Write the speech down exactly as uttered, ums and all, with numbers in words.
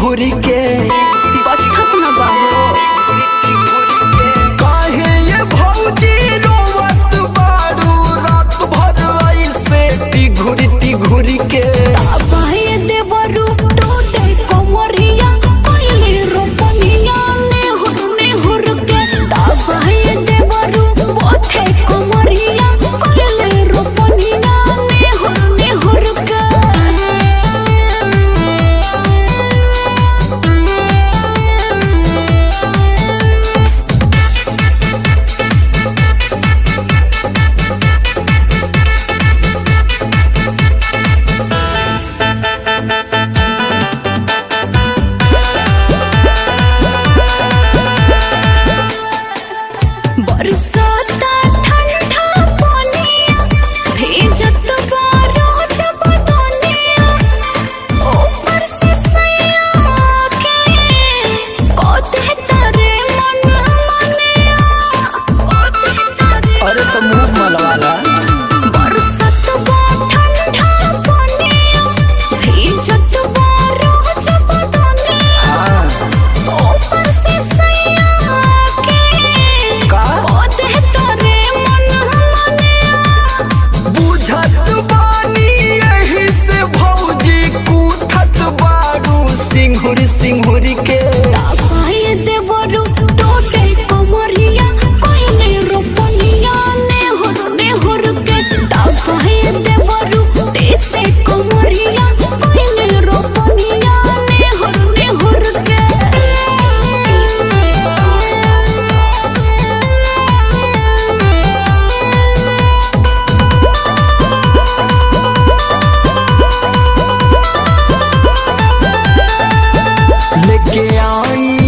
घुरी के कथक न बाबू काहे ये भौजी रोवत बारू रात भर ऐसे टी घुरी टी घुरी के बाहे देवरू टूटे कोमरिया कोइले रोपनिया ने हुने हुर के बाहे देवरू पोथे कोमरिया कोइले रोपनिया ने हुने हुर के बरसाता ठंडा पानिया भेजत बारो जब दुनिया ऊपर से सैया के कोते तारे मन मनिया कोते तारे अरे तो मुंह मलवाला बरसात बा ठंडा पानिया भेजत बारो जब दुनिया ऊपर से सैया के कोते तारे मन मनिया बुझत बानी यही से भौजी कूथत बारू सिंघुरी सिंघुरी के बाहे देवरू टूटे कोमरिया कोइले रोपनिया ने हुर ने हुर के बाहे देवरू तेसे कोमरिया कोइले रोपनिया ने हुर ने हुर के लेके आई